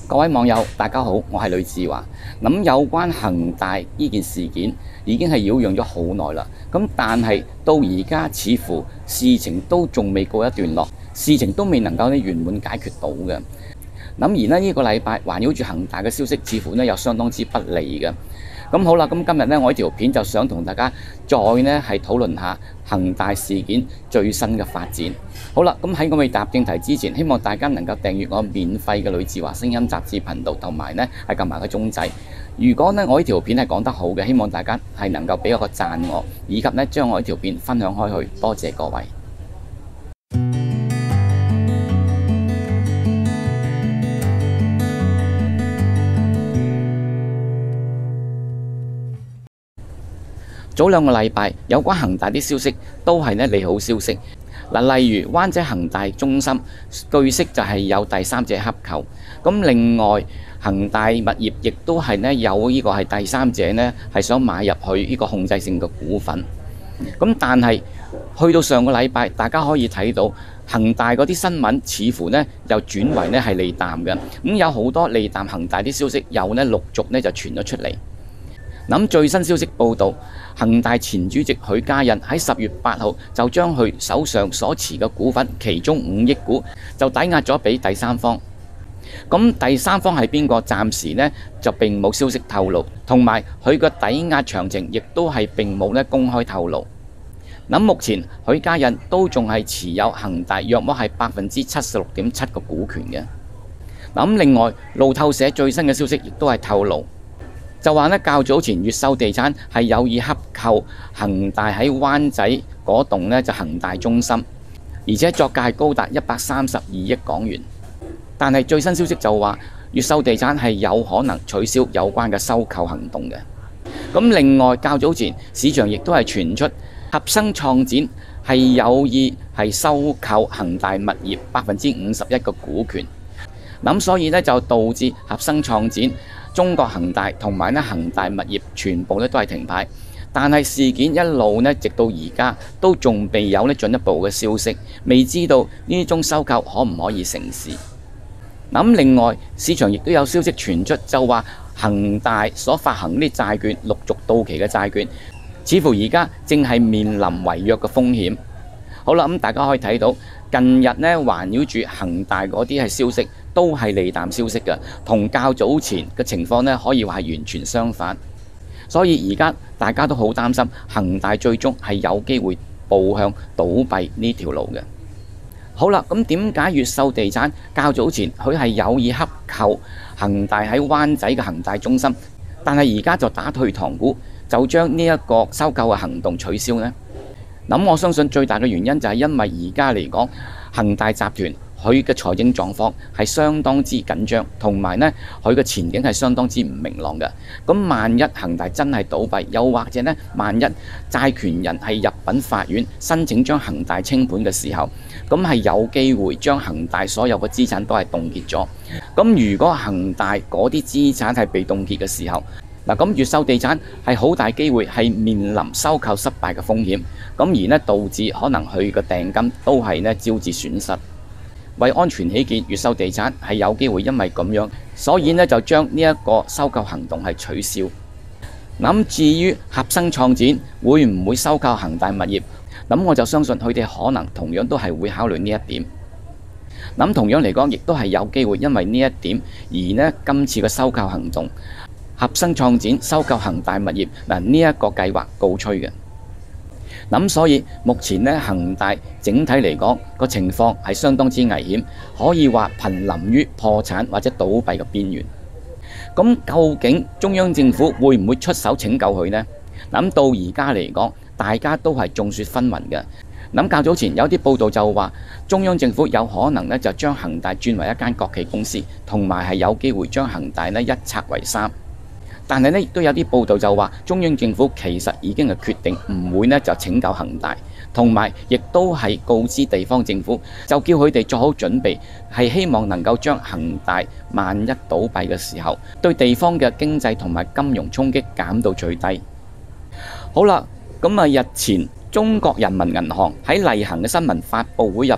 各位網友，大家好，我係呂志華。有關恒大呢件事件已經係擾攘咗好耐啦。但係到而家似乎事情都仲未告一段落，事情都未能夠圓滿解決到嘅。而呢個禮拜環繞住恒大嘅消息，似乎有相當之不利嘅。好啦，今日我呢條片就想同大家再係討論下恒大事件最新嘅發展。好啦，喺我未踏正題之前，希望大家能夠訂閱我免費嘅呂志華聲音雜誌頻道，同埋係撳埋個鐘仔。如果我呢條片係講得好嘅，希望大家係能夠俾一個讚我，以及將我呢條片分享開去。多謝各位。早兩個禮拜有關恒大啲消息都係利好消息。例如灣仔恒大中心據悉就係有第三者洽購，另外恒大物業亦都係有呢個係第三者係想買入去呢個控制性嘅股份。但係去到上個禮拜，大家可以睇到恒大嗰啲新聞似乎又轉為係利淡嘅，有好多利淡恒大啲消息又陸續就傳咗出嚟。最新消息報道，恒大前主席許家印喺10月8號就將佢手上所持嘅股份其中5億股就抵押咗俾第三方。第三方係邊個？暫時就並冇消息透露，同埋佢嘅抵押詳情亦都係並冇公開透露。目前許家印都仲係持有恒大約莫係76.7%嘅股權嘅。另外路透社最新嘅消息亦都係透露，就話較早前越秀地產係有意洽購恒大喺灣仔嗰棟就恒大中心，而且作價係高達132億港元。但係最新消息就話越秀地產係有可能取消有關嘅收購行動嘅。另外較早前市場亦都係傳出合生創展係有意係收購恒大物業51%嘅股權。所以就導致合生創展、中國恒大同埋恒大物業全部都係停牌。但係事件一路直到而家都仲未有進一步嘅消息，未知道呢宗收購可唔可以成事。另外市場亦都有消息傳出，就話恒大所發行啲債券陸續到期嘅債券，似乎而家正係面臨違約嘅風險。好啦，大家可以睇到近日環繞住恒大嗰啲係消息都係利淡消息嘅，同較早前嘅情況可以話係完全相反。所以而家大家都好擔心恒大最終係有機會步向倒閉呢條路嘅。好啦，點解越秀地產較早前佢係有意洽購恒大喺灣仔嘅恒大中心，但係而家就打退堂鼓，就將呢一個收購嘅行動取消呢？我相信最大嘅原因就係因為而家嚟講，恒大集團佢嘅財政狀況係相當之緊張，同埋佢嘅前景係相當之唔明朗嘅。萬一恒大真係倒閉，又或者萬一債權人係入稟法院申請將恒大清盤嘅時候，係有機會將恒大所有嘅資產都係凍結咗。如果恒大嗰啲資產係被凍結嘅時候，越秀地產係好大機會係面臨收購失敗嘅風險，而導致可能佢嘅訂金都係招致損失。為安全起見，越秀地產係有機會因為咁樣，所以就將呢一個收購行動係取消。至於合生創展會唔會收購恒大物業，我就相信佢哋可能同樣都係會考慮呢一點。同樣嚟講，亦都係有機會因為呢一點而今次嘅收購行動，合生創展收購恒大物業呢一個計劃告吹嘅。所以目前恒大整體嚟講個情況係相當之危險，可以話瀕臨於破產或者倒閉嘅邊緣。究竟中央政府會唔會出手拯救佢呢？到而家嚟講，大家都係眾說紛紜嘅。較早前有啲報道就話，中央政府有可能就將恒大轉為一間國企公司，同埋係有機會將恒大一拆為三。但係亦都有啲報道就話，中央政府其實已經係決定唔會就拯救恒大，同埋亦都係告知地方政府，就叫佢哋做好準備，係希望能夠將恒大萬一倒閉嘅時候，對地方嘅經濟同埋金融衝擊減到最低。好啦，日前中國人民銀行喺例行嘅新聞發佈會入邊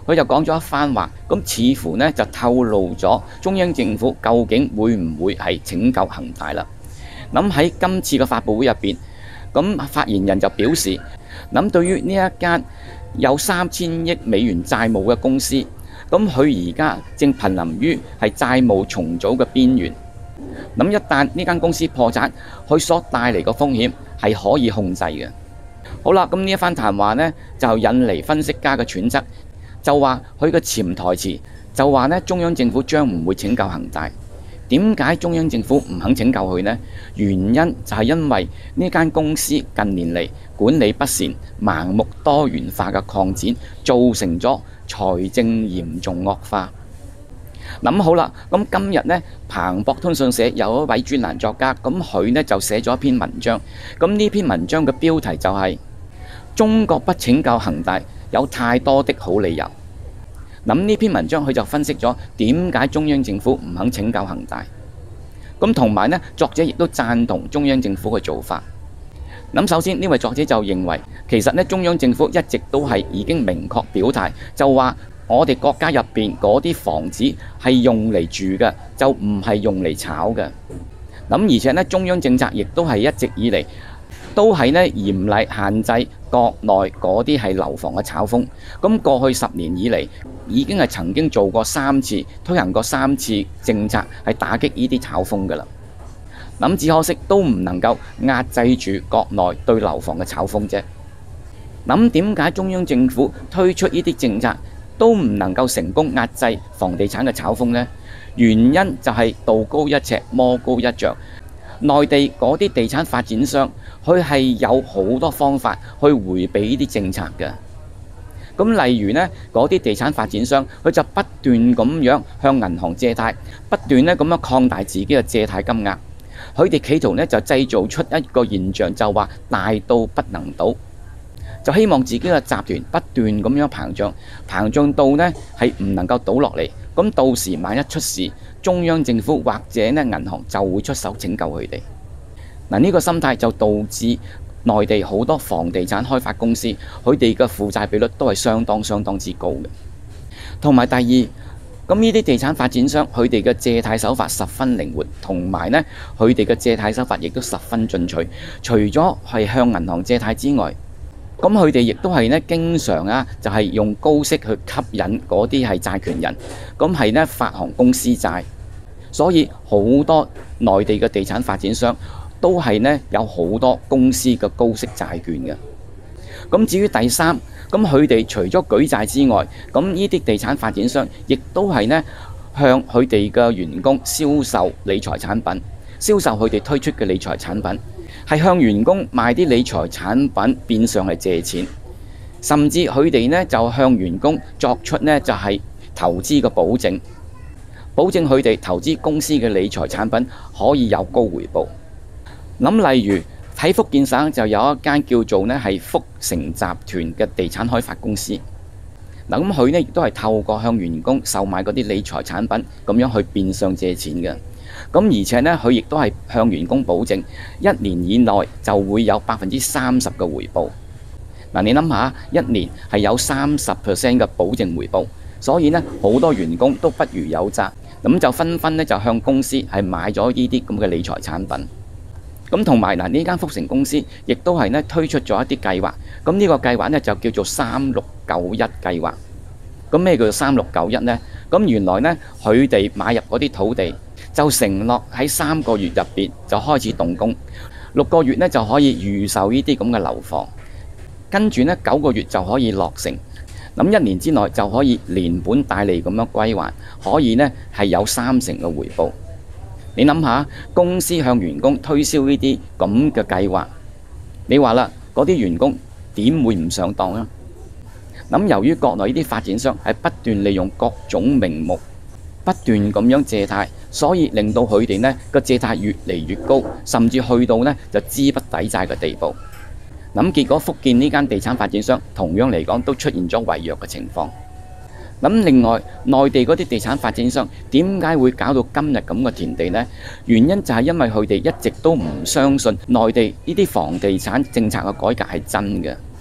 佢就講咗一番話，咁似乎呢就透露咗中央政府究竟會唔會係拯救恒大啦。咁喺今次嘅發佈會入邊，咁發言人就表示，咁對於呢一間有3000億美元債務嘅公司，咁佢而家正瀕臨於係債務重組嘅邊緣。咁一旦呢間公司破產，佢所帶嚟嘅風險係可以控制嘅。好啦，咁呢一番談話呢，就引嚟分析家嘅揣測，就話佢嘅潛台詞就話呢，中央政府將唔會拯救恒大。點解中央政府唔肯拯救佢呢？原因就係因為呢間公司近年嚟管理不善、盲目多元化嘅擴展，造成咗財政嚴重惡化。諗好啦，咁今日呢，彭博通訊社有一位專欄作家，咁佢呢就寫咗一篇文章。咁呢篇文章嘅標題就係中國不拯救恒大有太多的好理由。咁呢篇文章佢就分析咗點解中央政府唔肯拯救恒大。咁同埋呢，作者亦都贊同中央政府嘅做法。咁首先呢位作者就認為，其實呢中央政府一直都係已經明確表態，就話我哋國家入邊嗰啲房子係用嚟住嘅，就唔係用嚟炒嘅。咁而且呢，中央政策亦都係一直以嚟都係呢嚴厲限制國內嗰啲係樓房嘅炒風。咁過去10年以嚟，已經係曾經做過3次，推行過3次政策係打擊呢啲炒風㗎啦。咁只可惜都唔能夠壓制住國內對樓房嘅炒風啫。咁點解中央政府推出呢啲政策都唔能夠成功壓制房地產嘅炒風呢？原因就係道高一尺，魔高一丈。內地嗰啲地產發展商，佢係有好多方法去迴避呢啲政策嘅。咁例如呢，嗰啲地產發展商，佢就不斷咁樣向銀行借貸，不斷呢咁樣擴大自己嘅借貸金額。佢哋企圖呢就製造出一個現象，就話大到不能倒，就希望自己嘅集團不斷咁樣膨脹到呢係唔能夠倒落嚟。咁到時萬一出事，中央政府或者呢銀行就會出手拯救佢哋。嗱，呢個心態就導致內地好多房地產開發公司，佢哋嘅負債比率都係相當之高嘅。同埋第二，咁呢啲地產發展商佢哋嘅借貸手法十分靈活，同埋呢佢哋嘅借貸手法亦都十分進取。除咗係向銀行借貸之外，咁佢哋亦都係呢經常就係用高息去吸引嗰啲係債權人，咁係呢發行公司債。所以好多內地嘅地產發展商都係呢有好多公司嘅高息債券嘅。咁至於第三，咁佢哋除咗舉債之外，咁呢啲地產發展商亦都係呢向佢哋嘅員工銷售理財產品，銷售佢哋推出嘅理財產品，係向員工賣啲理財產品，變相係借錢，甚至佢哋呢就向員工作出呢就係投資嘅保證，保證佢哋投資公司嘅理財產品可以有高回報。咁例如喺福建省就有一間叫做呢係福成集團嘅地產開發公司。嗱，咁佢呢亦都係透過向員工售賣嗰啲理財產品，咁樣去變相借錢嘅。咁而且呢，佢亦都係向員工保證1年以內就會有30%嘅回報。嗱，你諗下，一年係有30% 嘅保證回報，所以呢好多員工都不如有詐，咁就紛紛呢就向公司係買咗呢啲咁嘅理財產品。咁同埋呢間福成公司亦都係呢推出咗一啲計劃，咁呢個計劃呢就叫做3691計劃。咁咩叫做3691呢？咁原來呢，佢哋買入嗰啲土地，就承諾喺3個月入邊就開始動工，6個月呢就可以預售呢啲咁嘅樓房，跟住呢9個月就可以落成，咁1年之內就可以連本帶利咁樣歸還，可以呢係有30%嘅回報。你諗下，公司向員工推銷呢啲咁嘅計劃，你話啦，嗰啲員工點會唔上當啊？咁由於國內呢啲發展商係不斷利用各種名目，不斷咁樣借貸，所以令到佢哋呢個借貸越嚟越高，甚至去到呢就資不抵債嘅地步。咁結果福建呢間地產發展商同樣嚟講都出現咗違約嘅情況。咁另外，內地嗰啲地產發展商點解會搞到今日咁嘅田地呢？原因就係因為佢哋一直都唔相信內地呢啲房地產政策嘅改革係真嘅。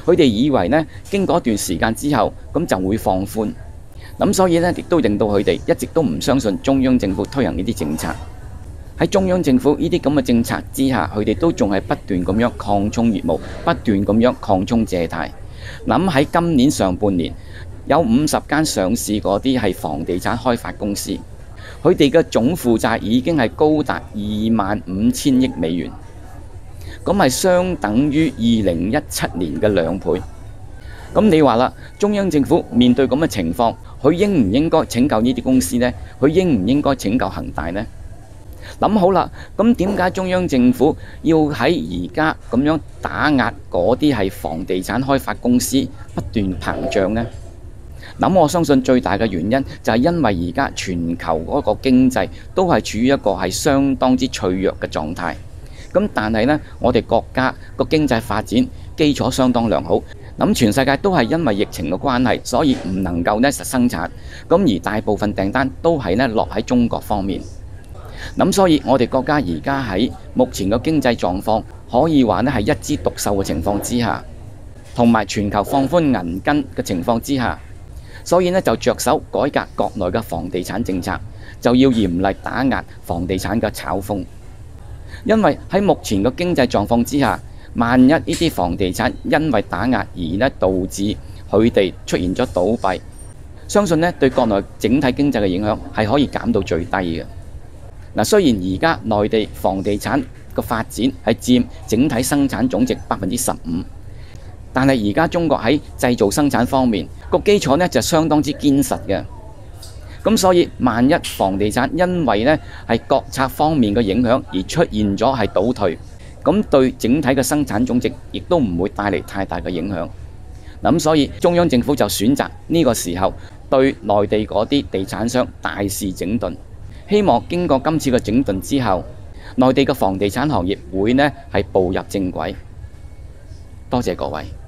佢哋以為呢經過一段時間之後，咁就會放寬。咁所以呢，亦都令到佢哋一直都唔相信中央政府推行呢啲政策。喺中央政府呢啲咁嘅政策之下，佢哋都仲係不斷咁樣擴充業務，不斷咁樣擴充借貸。諗喺今年上半年有50間上市嗰啲係房地產開發公司，佢哋嘅總負債已經係高達25,000億美元，咁係相等於2017年嘅2倍。咁你話啦，中央政府面對咁嘅情況，佢應唔應該拯救呢啲公司呢？佢應唔應該拯救恒大呢？諗好啦，咁點解中央政府要喺而家咁樣打壓嗰啲係房地產開發公司不斷膨脹呢？我相信最大嘅原因就係因為而家全球嗰個經濟都係處於一個係相當之脆弱嘅狀態。咁但係呢，我哋國家個經濟發展基礎相當良好。全世界都係因為疫情嘅關係，所以唔能夠呢實生產。咁而大部分訂單都係呢落喺中國方面。所以我哋國家而家喺目前嘅經濟狀況，可以話呢係一枝獨秀嘅情況之下，同埋全球放寬銀根嘅情況之下，所以呢就着手改革國內嘅房地產政策，就要嚴厲打壓房地產嘅炒風。因為喺目前嘅經濟狀況之下，萬一呢啲房地產因為打壓而呢導致佢哋出現咗倒閉，相信呢對國內整體經濟嘅影響係可以減到最低嘅。雖然而家內地房地產嘅發展係佔整體生產總值15%，但係而家中國喺製造生產方面個基礎呢就相當之堅實嘅。咁所以萬一房地產因為呢係國策方面嘅影響而出現咗係倒退，咁對整體嘅生產總值亦都唔會帶嚟太大嘅影響。咁所以中央政府就選擇呢個時候對內地嗰啲地產商大肆整頓。希望經過今次嘅整頓之後，內地嘅房地產行業會呢係步入正軌。多謝各位。